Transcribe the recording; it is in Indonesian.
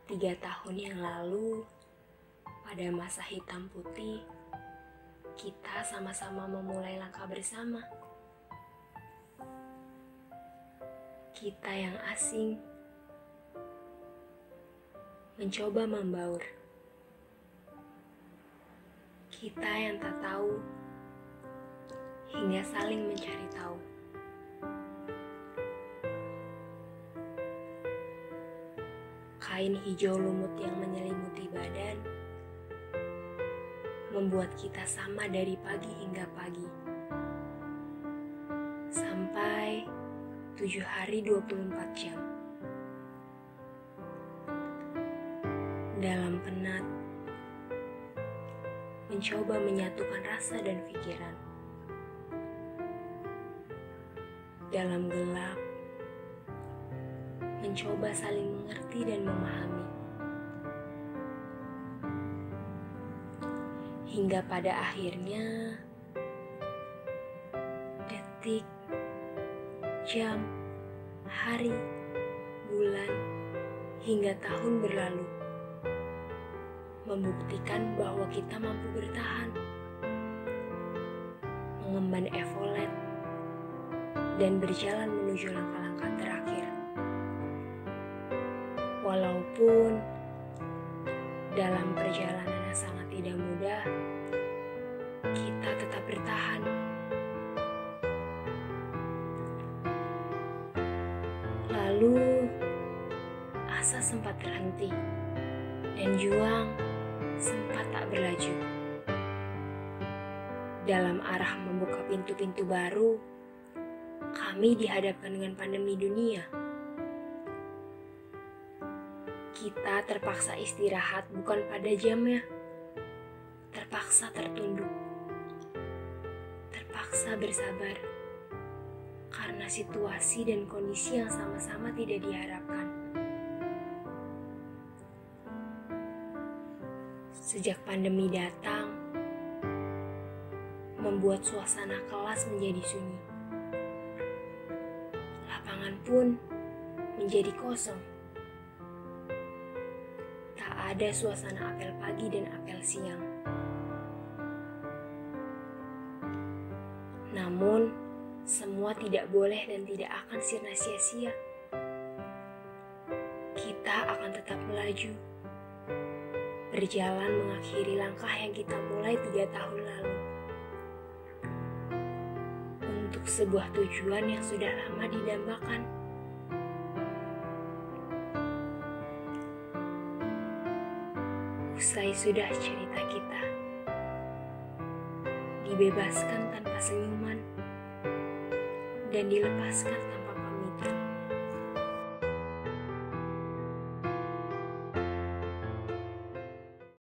3 tahun yang lalu, pada masa hitam putih, kita sama-sama memulai langkah bersama. Kita yang asing, mencoba membaur. Kita yang tak tahu, hingga saling mencari tahu. Kain hijau lumut yang menyelimuti badan membuat kita sama dari pagi hingga pagi. Sampai 7 hari 24 jam. Dalam penat, mencoba menyatukan rasa dan pikiran. Dalam gelap, mencoba saling mengerti dan memahami. Hingga pada akhirnya, detik, jam, hari, bulan, hingga tahun berlalu, membuktikan bahwa kita mampu bertahan, mengemban evolet, dan berjalan menuju langkah-langkah terakhir. Walaupun dalam perjalanan yang sangat tidak mudah, kita tetap bertahan. Lalu, asa sempat terhenti, dan juang sempat tak berlaju. Dalam arah membuka pintu-pintu baru, kami dihadapkan dengan pandemi dunia. Kita terpaksa istirahat bukan pada jamnya, terpaksa tertunduk, terpaksa bersabar, karena situasi dan kondisi yang sama-sama tidak diharapkan. Sejak pandemi datang, membuat suasana kelas menjadi sunyi. Lapangan pun menjadi kosong. Tak ada suasana apel pagi dan apel siang. Namun, semua tidak boleh dan tidak akan sirna sia-sia. Kita akan tetap melaju, berjalan mengakhiri langkah yang kita mulai 3 tahun lalu. Untuk sebuah tujuan yang sudah lama didambakan. Usai sudah cerita kita, dibebaskan tanpa senyuman, dan dilepaskan tanpa